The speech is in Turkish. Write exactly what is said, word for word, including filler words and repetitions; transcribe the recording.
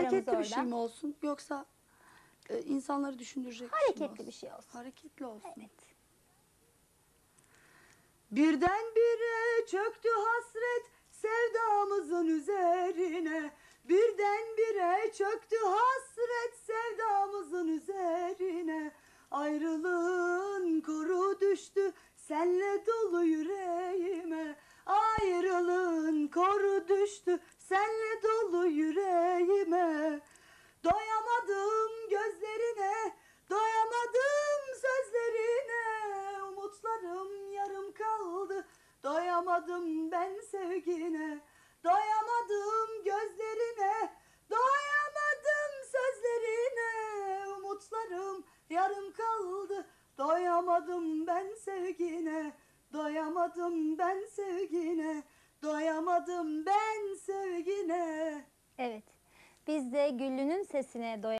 Hareketli orada. bir şey mi olsun yoksa e, insanları düşündürecek bir şey mi Hareketli olsun? bir şey olsun. Hareketli olsun. Evet. Birdenbire çöktü hasret sevdamızın üzerine. Birdenbire çöktü hasret sevdamızın üzerine. Ayrılığın koru düştü senle dolu yüreğime. Ayrılığın koru düştü senle dolu yüreğime. Doyamadım gözlerine, doyamadım sözlerine. Umutlarım yarım kaldı, doyamadım ben sevgine. Doyamadım gözlerine, doyamadım sözlerine. Umutlarım yarım kaldı, doyamadım ben sevgine. Doyamadım ben sevgine, doyamadım ben sevgine. Evet. Biz de Güllü'nün sesine doyamadık.